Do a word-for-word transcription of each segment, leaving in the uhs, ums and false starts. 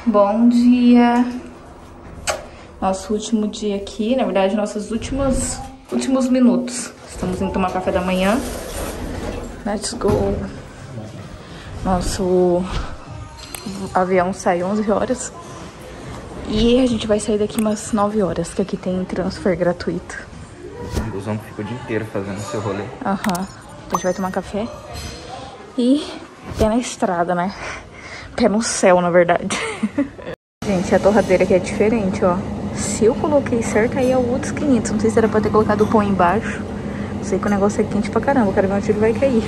Bom dia. Nosso último dia aqui, na verdade, nossos últimos, últimos minutos. Estamos indo tomar café da manhã. Let's go. Nosso avião sai onze horas. E a gente vai sair daqui umas nove horas, que aqui tem transfer gratuito. O busão fica o dia inteiro fazendo seu rolê. Aham. Uhum. A gente vai tomar café. E pé na estrada, né? Pé no céu, na verdade. Gente, a torradeira aqui é diferente, ó. Se eu coloquei certo, aí é o outros quinhentos. Não sei se era pra ter colocado o pão embaixo. Sei que o negócio é quente pra caramba. Eu quero ver onde ele vai cair.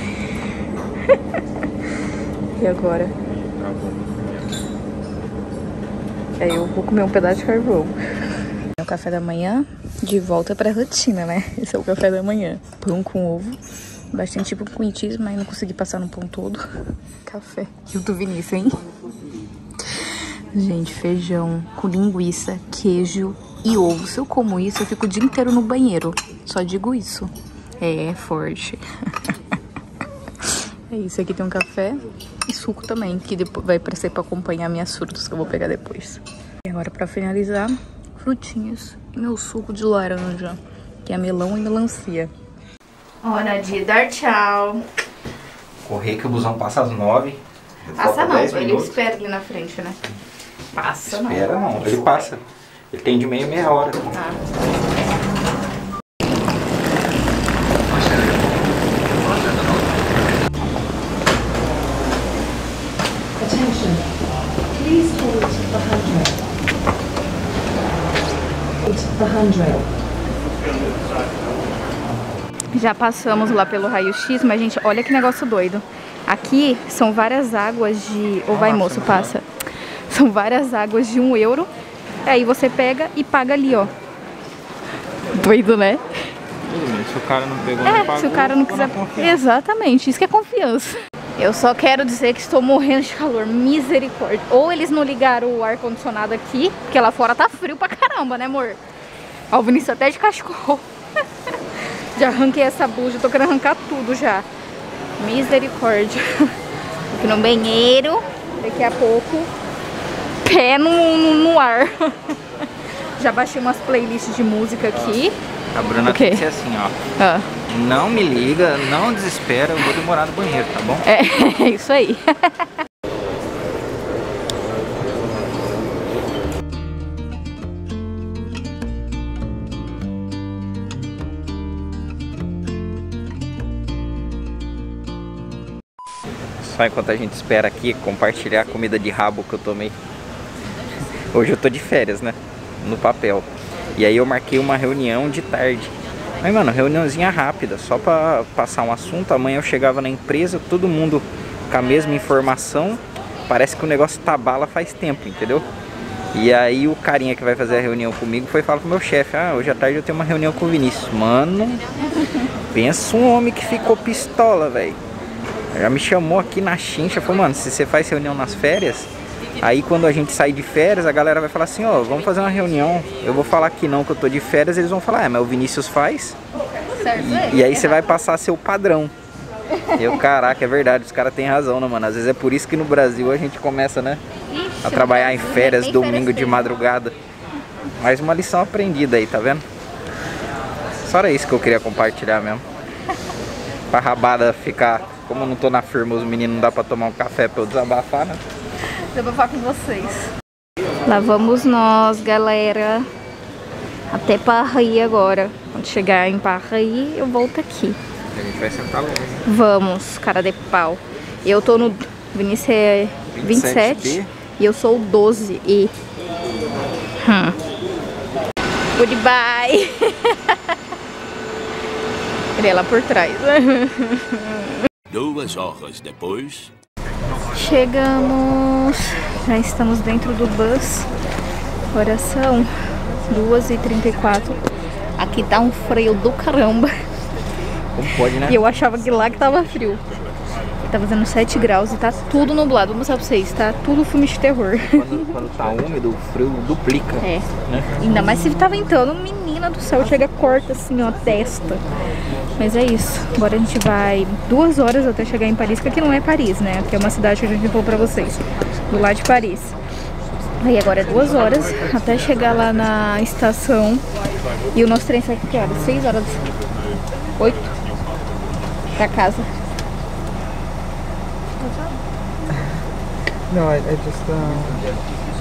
E agora? Aí eu vou comer um pedaço de carvão. O café da manhã, de volta pra rotina, né? Esse é o café da manhã. Pão com ovo. Bastante tipo com cheese, mas não consegui passar no pão todo. Café. E o do Vinícius, hein? Gente, feijão com linguiça, queijo e ovo. Se eu como isso, eu fico o dia inteiro no banheiro. Só digo isso. É, é forte. É isso. Aqui tem um café e suco também, que depois vai ser pra acompanhar minhas frutas que eu vou pegar depois. E agora, pra finalizar, frutinhas e meu suco de laranja, que é melão e melancia. Hora de dar tchau. Correr que o busão passa às nove. Passa não, ele espera ali na frente, né? Passa não. Espera não, ele passa. Ele tem de meia meia hora. Ah. Attention, please hold the handrail. Hold the handrail. Já passamos lá pelo raio-x, mas, gente, olha que negócio doido. Aqui são várias águas de... Ou vai, moço, passa. São várias águas de um euro. Aí você pega e paga ali, ó. Doido, né? Se o cara não pegou, é, não pagou, se o cara não quiser... Exatamente, isso que é confiança. Eu só quero dizer que estou morrendo de calor. Misericórdia. Ou eles não ligaram o ar-condicionado aqui, porque lá fora tá frio pra caramba, né, amor? Ó, o Vinícius até de cachecol. Já arranquei essa blusa, tô querendo arrancar tudo já. Misericórdia. Aqui no banheiro, daqui a pouco, pé no, no, no ar. Já baixei umas playlists de música aqui. A Bruna tem que ser assim, ó. Ah. Não me liga, não desespera, eu vou demorar no banheiro, tá bom? É, é isso aí. Só enquanto a gente espera aqui compartilhar a comida de rabo que eu tomei. Hoje eu tô de férias, né? No papel. E aí eu marquei uma reunião de tarde. Mas, mano, reuniãozinha rápida, só pra passar um assunto. Amanhã eu chegava na empresa, todo mundo com a mesma informação. Parece que o negócio tá bala faz tempo, entendeu? E aí o carinha que vai fazer a reunião comigo foi falar pro meu chefe: ah, hoje à tarde eu tenho uma reunião com o Vinícius. Mano, pensa um homem que ficou pistola, velho. Já me chamou aqui na chincha, falou: mano, se você faz reunião nas férias, aí quando a gente sair de férias, a galera vai falar assim: ó, oh, vamos fazer uma reunião. Eu vou falar que não, que eu tô de férias, eles vão falar: é, mas o Vinícius faz. E, e aí você vai passar a ser o padrão. Eu, caraca, é verdade, os caras têm razão, né, mano? Às vezes é por isso que no Brasil a gente começa, né, a trabalhar em férias, domingo de madrugada. Mais uma lição aprendida aí, tá vendo? Só era isso que eu queria compartilhar mesmo. Pra rabada ficar... Como eu não tô na firma, os meninos não dá pra tomar um café pra eu desabafar, né? Desabafar com vocês. Lá vamos nós, galera. Até Parraí agora. Quando chegar em Parraí, eu volto aqui. A gente vai sentar longe. Vamos, cara de pau. Eu tô no... Vinícius é vinte e sete e eu sou o doze E. Hum. Goodbye. Ele é lá por trás. Duas horas depois... Chegamos, já estamos dentro do bus. Agora são duas e trinta e quatro. Aqui tá um frio do caramba. Como pode, né? E eu achava que lá que tava frio. Tá fazendo sete graus e tá tudo nublado. Vou mostrar pra vocês, tá tudo filme de terror. Quando, quando tá úmido, o frio duplica. É, né? Ainda mais se tá ventando, menina do céu, chega corta assim, ó, a testa. Mas é isso, agora a gente vai duas horas até chegar em Paris, que aqui não é Paris, né? Aqui é uma cidade que a gente falou pra vocês, do lado de Paris. Aí agora é duas horas até chegar lá na estação. E o nosso trem sai que horas? Seis horas. Oito. Pra casa. No, I, I just uh,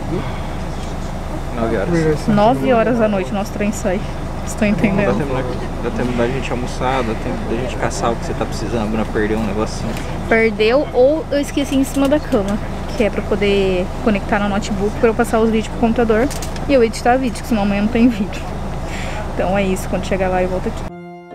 nove horas. realized something. Nove horas da noite o nosso trem sai. Estou Dá entendendo. tempo, dá tempo da gente almoçar, dá tempo da gente caçar o que você tá precisando, não perder um negocinho. Perdeu ou eu esqueci em cima da cama. Que é pra poder conectar no notebook pra eu passar os vídeos pro computador. E eu editar vídeo, porque senão amanhã não tem vídeo. Então é isso, quando chegar lá eu volto aqui.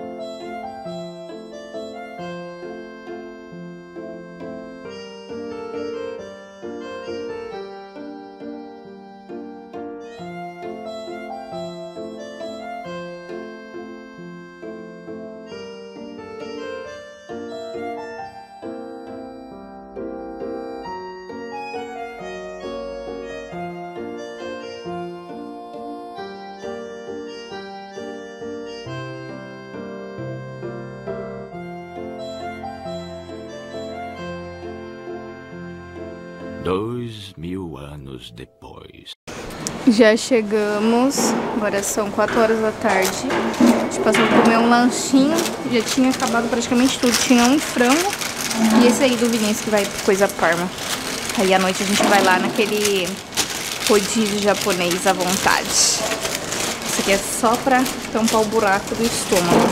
Dois mil anos depois. Já chegamos, agora são quatro horas da tarde. A gente passou a comer um lanchinho, já tinha acabado praticamente tudo. Tinha um frango e esse aí do Vinícius que vai pro Coisa Parma. Aí à noite a gente vai lá naquele rodízio japonês à vontade. Isso aqui é só pra tampar o buraco do estômago.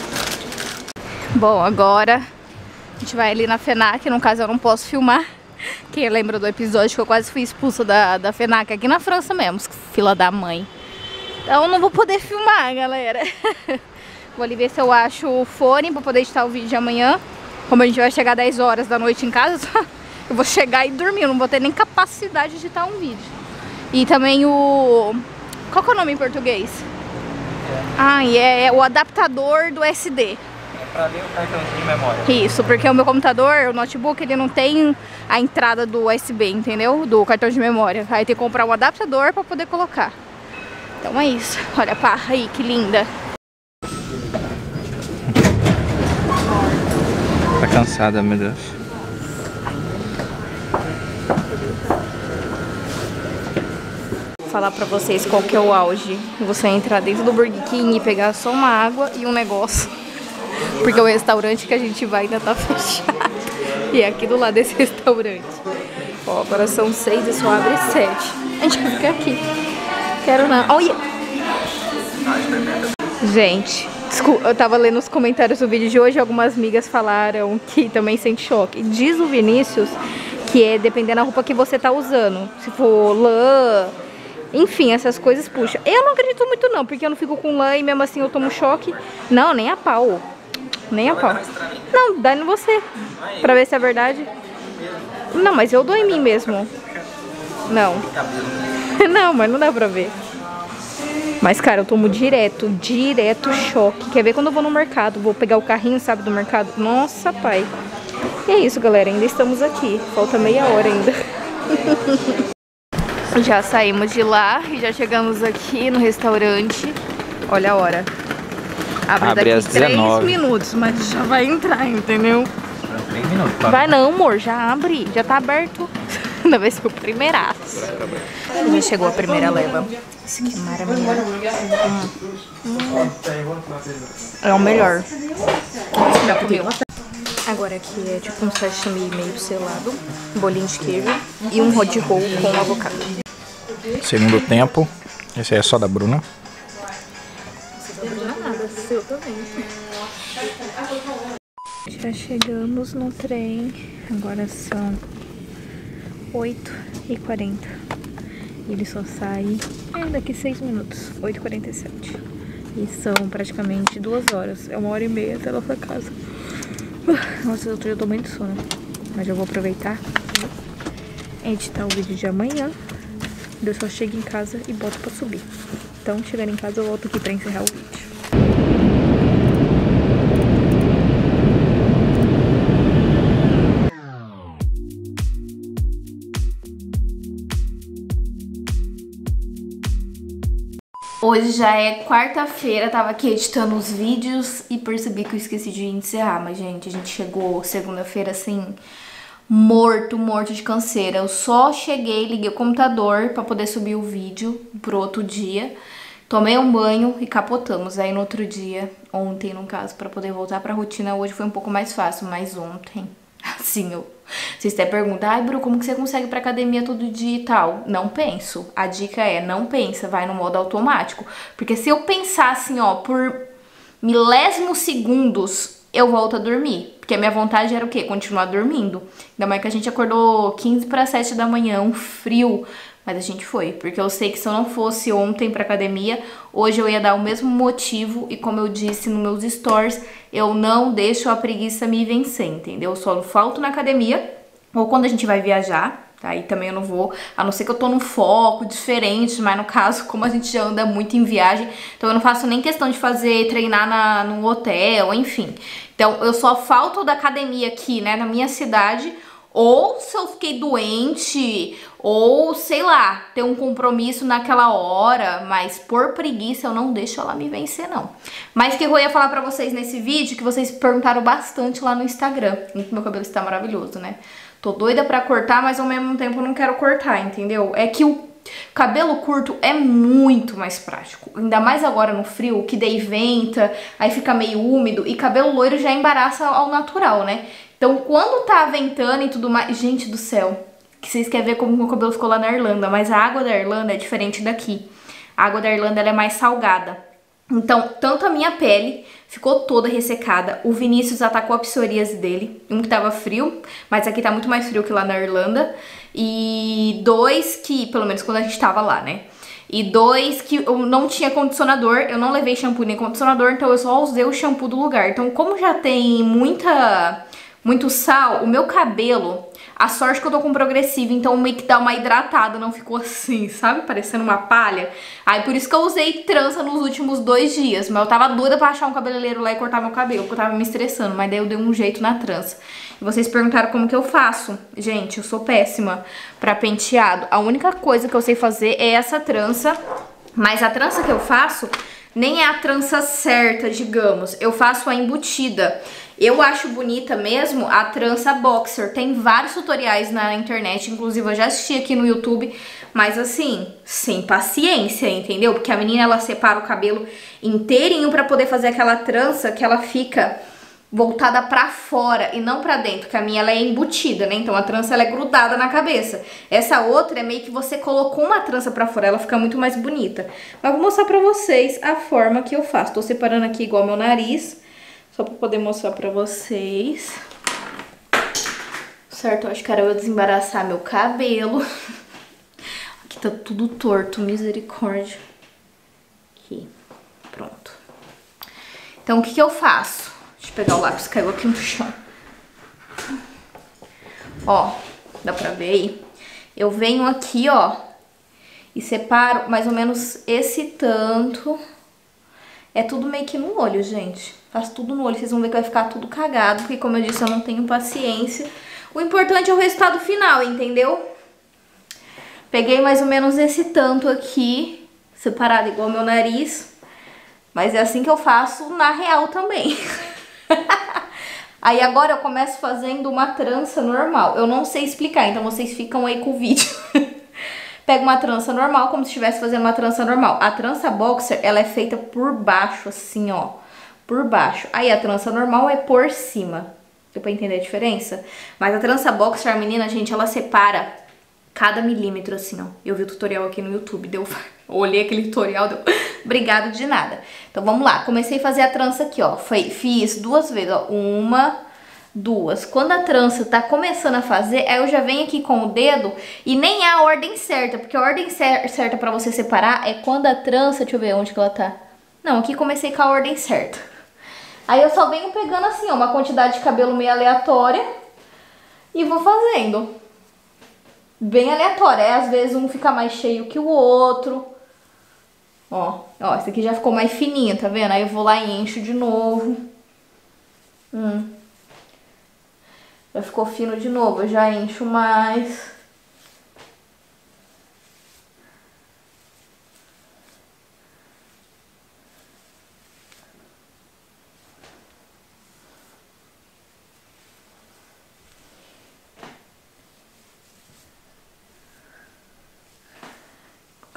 Bom, agora a gente vai ali na FENAC, no caso eu não posso filmar. Quem lembra do episódio que eu quase fui expulsa da, da FENAC aqui na França mesmo, fila da mãe. Então não vou poder filmar, galera. Vou ali ver se eu acho o fone pra poder editar o vídeo de amanhã. Como a gente vai chegar dez horas da noite em casa, eu vou chegar e dormir, eu não vou ter nem capacidade de editar um vídeo. E também o... Qual que é o nome em português? Ah, e é, é o adaptador do S D. Pra ler o cartãozinho de memória. Isso, porque o meu computador, o notebook, ele não tem a entrada do U S B, entendeu? Do cartão de memória. Aí tem que comprar um adaptador pra poder colocar. Então é isso. Olha a parra aí, que linda. Tá cansada, meu Deus. Falar pra vocês qual que é o auge. Você entrar dentro do Burger King e pegar só uma água e um negócio. Porque o restaurante que a gente vai ainda tá fechado. E é aqui do lado desse restaurante. Ó, agora são seis e só abre sete. A gente vai ficar aqui. Quero não. Olha! Gente, desculpa, eu tava lendo os comentários do vídeo de hoje. Algumas amigas falaram que também sente choque. Diz o Vinícius que é dependendo da roupa que você tá usando. Se for lã, enfim, essas coisas puxa. Eu não acredito muito não, porque eu não fico com lã e mesmo assim eu tomo choque. Não, nem a pau. Nem a pau. Não, dá em você. Pra ver se é verdade. Não, mas eu dou em mim mesmo. Não. Não, mas não dá pra ver. Mas, cara, eu tomo direto, direto choque. Quer ver quando eu vou no mercado? Vou pegar o carrinho, sabe, do mercado? Nossa, pai. E é isso, galera. Ainda estamos aqui. Falta meia hora ainda. Já saímos de lá e já chegamos aqui no restaurante. Olha a hora. Abre, Abre daqui às dezenove. três minutos, mas já vai entrar, entendeu? três minutos. Tá? Vai não, amor, já abre, já tá aberto. Ainda vai ser o primeiraço. Já chegou a primeira leva. Isso aqui é maravilhoso. Hum. Hum. É o melhor. Já comeu. Agora aqui é tipo um sashimi meio selado, um bolinho de queijo e um hot roll com avocado. Segundo tempo. Esse aí é só da Bruna. Seu também. Já chegamos no trem. Agora são oito e quarenta. Ele só sai é, daqui seis minutos. oito e quarenta e sete. E são praticamente duas horas. É uma hora e meia até lá pra casa. Nossa, eu tô tomando sono. Mas eu vou aproveitar e editar o vídeo de amanhã. Eu só chego em casa e boto pra subir. Então, chegando em casa, eu volto aqui pra encerrar o vídeo. Hoje já é quarta-feira, tava aqui editando os vídeos e percebi que eu esqueci de encerrar. Mas, gente, a gente chegou segunda-feira, assim, morto, morto de canseira. Eu só cheguei, liguei o computador pra poder subir o vídeo pro outro dia. Tomei um banho e capotamos. Aí no outro dia, ontem no caso, pra poder voltar pra rotina, hoje foi um pouco mais fácil, mas ontem, assim, eu... Vocês até perguntam, ai, Bru, como que você consegue ir pra academia todo dia e tal? Não penso. A dica é, não pensa, vai no modo automático. Porque se eu pensar assim, ó, por milésimos segundos, eu volto a dormir. Porque a minha vontade era o quê? Continuar dormindo. Ainda mais que a gente acordou quinze para sete da manhã, um frio. Mas a gente foi, porque eu sei que se eu não fosse ontem pra academia, hoje eu ia dar o mesmo motivo e como eu disse nos meus stories, eu não deixo a preguiça me vencer, entendeu? Eu só não falto na academia ou quando a gente vai viajar, tá? Aí também eu não vou, a não ser que eu tô num foco diferente, mas no caso, como a gente já anda muito em viagem, então eu não faço nem questão de fazer, treinar na, num hotel, enfim. Então eu só falto da academia aqui, né, na minha cidade, ou se eu fiquei doente, ou sei lá, ter um compromisso naquela hora, mas por preguiça eu não deixo ela me vencer não. Mas o que eu ia falar pra vocês nesse vídeo, que vocês perguntaram bastante lá no Instagram, meu cabelo está maravilhoso, né? Tô doida pra cortar, mas ao mesmo tempo eu não quero cortar, entendeu? É que o cabelo curto é muito mais prático, ainda mais agora no frio, que daí venta, aí fica meio úmido, e cabelo loiro já embaraça ao natural, né? Então, quando tá ventando e tudo mais... Gente do céu, que vocês querem ver como o meu cabelo ficou lá na Irlanda, mas a água da Irlanda é diferente daqui. A água da Irlanda ela é mais salgada. Então, tanto a minha pele ficou toda ressecada, o Vinícius atacou a psoríase dele, um que tava frio, mas aqui tá muito mais frio que lá na Irlanda, e dois que, pelo menos quando a gente tava lá, né? E dois que eu não tinha condicionador, eu não levei shampoo nem condicionador, então eu só usei o shampoo do lugar. Então, como já tem muita... muito sal, o meu cabelo, a sorte que eu tô com progressiva, então meio que dá uma hidratada, não ficou assim, sabe? Parecendo uma palha. Aí por isso que eu usei trança nos últimos dois dias, mas eu tava doida pra achar um cabeleireiro lá e cortar meu cabelo, porque eu tava me estressando, mas daí eu dei um jeito na trança. E vocês perguntaram como que eu faço. Gente, eu sou péssima pra penteado. A única coisa que eu sei fazer é essa trança, mas a trança que eu faço nem é a trança certa, digamos. Eu faço a embutida. Eu acho bonita mesmo a trança boxer. Tem vários tutoriais na internet, inclusive eu já assisti aqui no YouTube, mas assim, sem paciência, entendeu? Porque a menina, ela separa o cabelo inteirinho pra poder fazer aquela trança que ela fica voltada pra fora e não pra dentro, que a minha ela é embutida, né? Então a trança ela é grudada na cabeça. Essa outra é meio que você colocou uma trança pra fora, ela fica muito mais bonita. Mas vou mostrar pra vocês a forma que eu faço. Tô separando aqui igual meu nariz, só pra poder mostrar pra vocês. Certo, eu acho que era eu desembaraçar meu cabelo. Aqui tá tudo torto, misericórdia. Aqui, pronto. Então o que que eu faço? Deixa eu pegar o lápis, caiu aqui no chão. Ó, dá pra ver aí? Eu venho aqui, ó, e separo mais ou menos esse tanto. É tudo meio que no olho, gente. Faço tudo no olho, vocês vão ver que vai ficar tudo cagado, porque como eu disse, eu não tenho paciência. O importante é o resultado final, entendeu? Peguei mais ou menos esse tanto aqui, separado igual meu nariz. Mas é assim que eu faço na real também. Aí agora eu começo fazendo uma trança normal. Eu não sei explicar, então vocês ficam aí com o vídeo. Pego uma trança normal, como se estivesse fazendo uma trança normal. A trança boxer, ela é feita por baixo, assim, ó. Por baixo. Aí a trança normal é por cima. Deu pra entender a diferença? Mas a trança boxer, a menina, gente, ela separa cada milímetro, assim, ó. Eu vi o tutorial aqui no YouTube, deu... Olhei aquele tutorial, deu... Obrigado de nada. Então vamos lá, comecei a fazer a trança aqui, ó. Foi, fiz duas vezes, ó. Uma, duas. Quando a trança tá começando a fazer, aí eu já venho aqui com o dedo e nem é a ordem certa, porque a ordem cer certa pra você separar é quando a trança... Deixa eu ver onde que ela tá. Não, aqui comecei com a ordem certa. Aí eu só venho pegando assim, ó, uma quantidade de cabelo meio aleatória e vou fazendo. Bem aleatória. Aí às vezes um fica mais cheio que o outro. Ó, ó, esse aqui já ficou mais fininho, tá vendo? Aí eu vou lá e encho de novo. Hum. Já ficou fino de novo, eu já encho mais.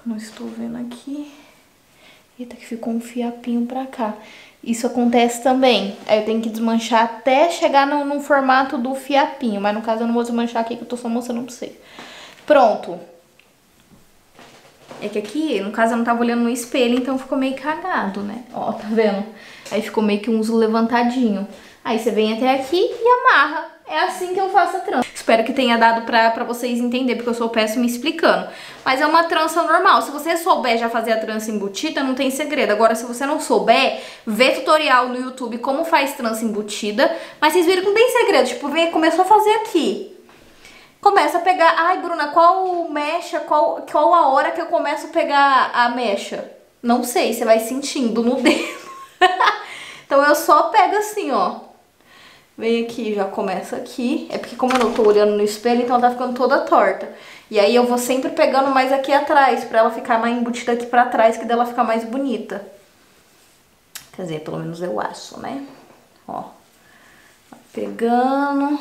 Não estou vendo aqui. Eita, que ficou um fiapinho pra cá. Isso acontece também. Aí eu tenho que desmanchar até chegar no, no formato do fiapinho. Mas no caso eu não vou desmanchar aqui, que eu tô só mostrando pra vocês. Pronto. É que aqui, no caso, eu não tava olhando no espelho, então ficou meio cagado, né? Ó, tá vendo? Aí ficou meio que um uso levantadinho. Aí você vem até aqui e amarra. É assim que eu faço a trança. Espero que tenha dado pra, pra vocês entenderem, porque eu sou péssima explicando. Mas é uma trança normal. Se você souber já fazer a trança embutida, não tem segredo. Agora, se você não souber, vê tutorial no YouTube como faz trança embutida. Mas vocês viram que não tem segredo. Tipo, vê, começou a fazer aqui. Começa a pegar... Ai, Bruna, qual mecha, qual, qual a hora que eu começo a pegar a mecha? Não sei, você vai sentindo no dedo. Então eu só pego assim, ó. Vem aqui, já começa aqui. É porque como eu não tô olhando no espelho, então ela tá ficando toda torta. E aí eu vou sempre pegando mais aqui atrás, pra ela ficar mais embutida aqui pra trás, que dela ficar mais bonita. Quer dizer, pelo menos eu acho, né? Ó. Pegando.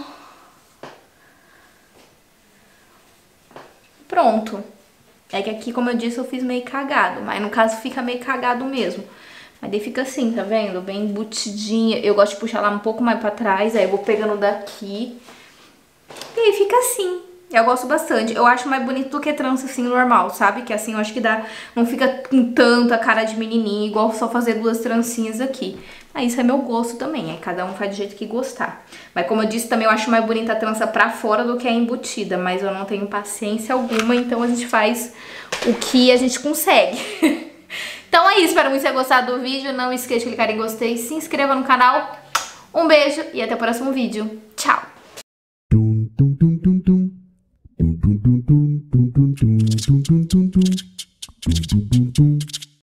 Pronto. É que aqui, como eu disse, eu fiz meio cagado. Mas no caso fica meio cagado mesmo. Mas daí fica assim, tá vendo? Bem embutidinha. Eu gosto de puxar lá um pouco mais pra trás. Aí eu vou pegando daqui. E aí fica assim. Eu gosto bastante. Eu acho mais bonito do que trança assim normal, sabe? Que assim eu acho que dá... Não fica com tanta cara de menininha. Igual só fazer duas trancinhas aqui. Mas isso é meu gosto também. Aí cada um faz do jeito que gostar. Mas como eu disse também, eu acho mais bonita a trança pra fora do que a embutida. Mas eu não tenho paciência alguma. Então a gente faz o que a gente consegue. Então é isso, espero muito que tenha gostado do vídeo. Não esqueça de clicar em gostei, se inscreva no canal. Um beijo e até o próximo vídeo. Tchau! Dum dum dum dum dum dum dum dum dum dum dum dum dum dum dum dum dum dum dum